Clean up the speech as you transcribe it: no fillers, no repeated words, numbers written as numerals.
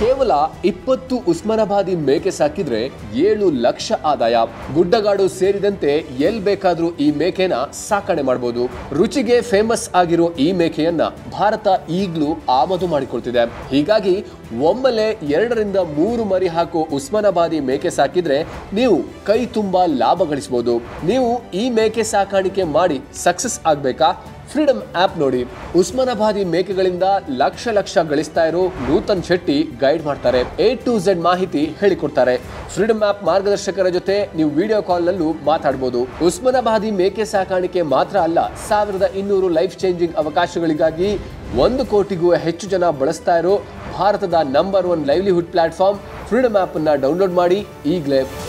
ಕೇವಲ 20 ಉಸ್ಮಾನಾಬಾದಿ ಮೇಕೆ ಸಾಕಿದ್ರೆ 7 ಲಕ್ಷ ಆದಾಯ. ಗುಡ್ಡಗಾಡು ಸೇರಿದಂತೆ ಎಲ್ ಬೇಕಾದ್ರೂ ಈ ಮೇಕೆನ ಸಾಕಣೆ ಮಾಡಬಹುದು. ರುಚಿಗೆ ಫೇಮಸ್ ಆಗಿರೋ ಈ ಮೇಕೆಯನ್ನ ಭಾರತ ಈಗಲೂ ಆಮದು ಮಾಡಿಕೊಳ್ತಿದೆ. ಹೀಗಾಗಿ ಒಮ್ಮೆಲೆ 2 ರಿಂದ 3 ಮರಿ ಹಾಕೋ ಉಸ್ಮಾನಾಬಾದಿ ಮೇಕೆ ಸಾಕಿದ್ರೆ ನೀವು ಕೈ ತುಂಬಾ ಲಾಭ ಗಳಿಸಬಹುದು. ನೀವು ಈ ಮೇಕೆ ಸಾಕಾಣಿಕೆ ಮಾಡಿ ಸಕ್ಸಸ್ ಆಗ್ಬೇಕಾ? ಫ್ರೀಡಮ್ ಆಪ್ ನೋಡಿ. ಉಸ್ಮಾನಾಬಾದಿ ಮೇಕೆಗಳಿಂದ ಲಕ್ಷ ಗಳಿಸ್ತಾ ಇರೋ ನೂತನ್ ಶೆಟ್ಟಿ ಗೈಡ್ ಮಾಡ್ತಾರೆ. A to Z ಮಾಹಿತಿ ಹೇಳಿಕೊಡ್ತಾರೆ. ಫ್ರೀಡಮ್ ಆಪ್ ಮಾರ್ಗದರ್ಶಕರ ಜೊತೆ ನೀವು ವಿಡಿಯೋ ಕಾಲ್ ನಲ್ಲೂ ಮಾತಾಡಬಹುದು. ಉಸ್ಮಾನಾಬಾದಿ ಮೇಕೆ ಸಾಕಾಣಿಕೆ ಮಾತ್ರ ಅಲ್ಲ, 1200 ಲೈಫ್ ಚೇಂಜಿಂಗ್ ಅವಕಾಶಗಳಿಗಾಗಿ 1 ಕೋಟಿಗೂ ಹೆಚ್ಚು ಜನ ಬಳಸ್ತಾ ಇರೋ ಭಾರತದ number 1 livelihood platform freedom app ಅನ್ನ ಡೌನ್ಲೋಡ್ ಮಾಡಿ ಈಗಲೇ.